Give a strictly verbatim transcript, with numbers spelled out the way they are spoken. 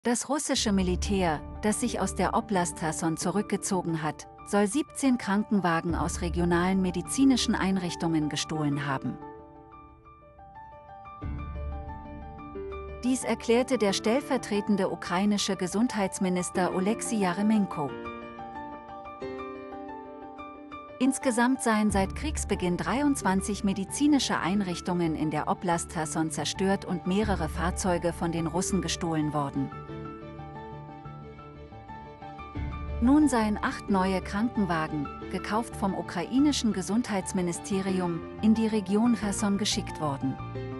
Das russische Militär, das sich aus der Oblast Cherson zurückgezogen hat, soll siebzehn Krankenwagen aus regionalen medizinischen Einrichtungen gestohlen haben. Dies erklärte der stellvertretende ukrainische Gesundheitsminister Oleksiy Jaremenko. Insgesamt seien seit Kriegsbeginn dreiundzwanzig medizinische Einrichtungen in der Oblast Cherson zerstört und mehrere Fahrzeuge von den Russen gestohlen worden. Nun seien acht neue Krankenwagen, gekauft vom ukrainischen Gesundheitsministerium, in die Region Cherson geschickt worden.